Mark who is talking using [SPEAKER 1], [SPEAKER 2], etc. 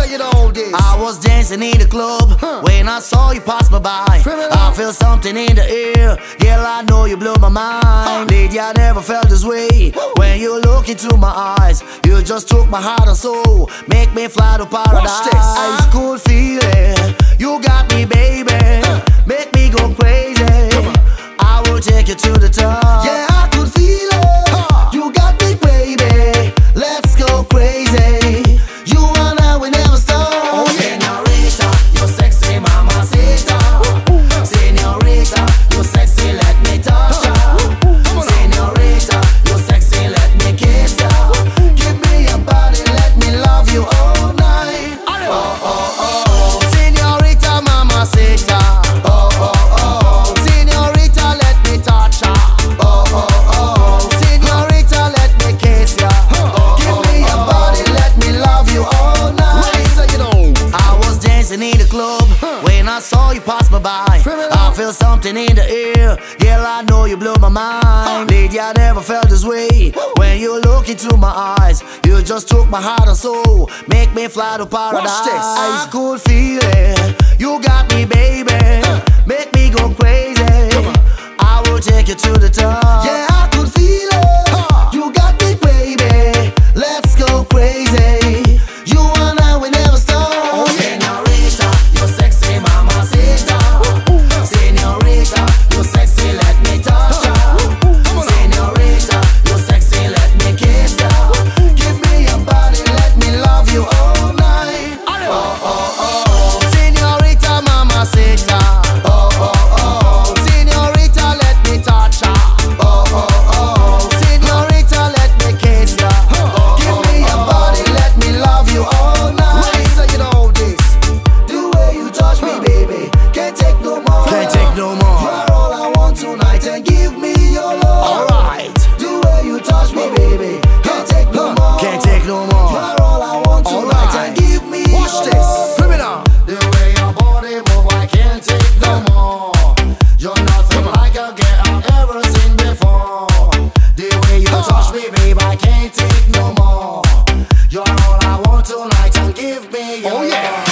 [SPEAKER 1] you know this.
[SPEAKER 2] I was dancing in the club when I saw you pass me by.
[SPEAKER 1] Criminal.
[SPEAKER 2] I feel something in the air. Girl, I know you blew my mind. Lady, I never felt this way. When you look into my eyes, you just took my heart and soul. Make me fly to paradise.
[SPEAKER 1] Watch this.
[SPEAKER 2] I could feel it. You got me, baby. Make me go crazy. I will take you to the top.
[SPEAKER 1] Yeah, I could feel it. You got me, baby. Let's go crazy. You and I will never stop.
[SPEAKER 2] Oh, señorita, you're sexy, mamacita. Señorita, you're sexy, let me touch ya. Señorita, you're sexy, let me kiss ya.
[SPEAKER 1] Give me your body, let me love you all night.
[SPEAKER 2] Oh, oh, oh, señorita, mamacita.
[SPEAKER 1] Oh, oh, oh.
[SPEAKER 2] Señorita, let me touch ya.
[SPEAKER 1] Oh, oh, oh.
[SPEAKER 2] Señorita, let me kiss ya.
[SPEAKER 1] Give me your body, let me love you all night.
[SPEAKER 2] So you know, I was dancing in the club when I saw you pass me by.
[SPEAKER 1] Criminal.
[SPEAKER 2] I feel something in the air. Girl, I know you blew my mind. Lady, I never felt this way. When you look into my eyes, you just took my heart and soul. Make me fly to paradise.
[SPEAKER 1] Watch this.
[SPEAKER 2] I could feel it. You got me, baby. Make me go crazy. I will take you to the top.
[SPEAKER 1] Yeah, I could feel it. You got me, baby. Let's go crazy. You and I will never stop.
[SPEAKER 2] Oh, señorita, you're sexy, mamacita. Señorita, you're sexy, let me touch ya. Señorita, you're sexy, let me kiss ya.
[SPEAKER 1] Give me your body, let me love you all night.
[SPEAKER 2] Oh, oh, oh, señorita, mamacita.
[SPEAKER 1] Oh, oh, oh.
[SPEAKER 2] Señorita, let me touch ya.
[SPEAKER 1] Oh, oh, oh.
[SPEAKER 2] Señorita, let me kiss ya.
[SPEAKER 1] Give me your body, let me love you all night.
[SPEAKER 2] So you know this.
[SPEAKER 1] The way you touch me, baby, can't take no more.
[SPEAKER 2] Can't take no more.
[SPEAKER 1] You're all I want tonight, and give me your love.
[SPEAKER 2] Alright,
[SPEAKER 1] The way you touch me, baby, can't take no more.
[SPEAKER 2] can't take no more.
[SPEAKER 1] You're all I want tonight, and give me
[SPEAKER 2] Watch
[SPEAKER 1] your
[SPEAKER 2] this.
[SPEAKER 1] love.
[SPEAKER 2] Criminal.
[SPEAKER 1] The way your body move, I can't take no more. You're nothing like a girl I've ever seen before. The way you touch me, babe, I can't take no more. You're all I want tonight, and give me your love.